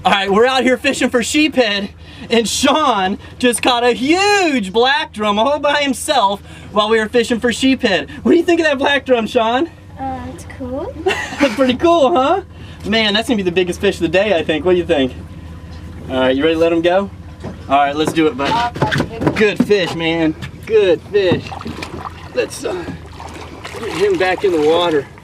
All right, we're out here fishing for sheephead, and Sean just caught a huge black drum all by himself while we were fishing for sheephead. What do you think of that black drum, Sean? It's cool. That's pretty cool, huh? Man, that's gonna be the biggest fish of the day, I think. What do you think? All right, you ready to let him go? All right, let's do it, buddy. Good fish, man. Good fish. Let's get him back in the water.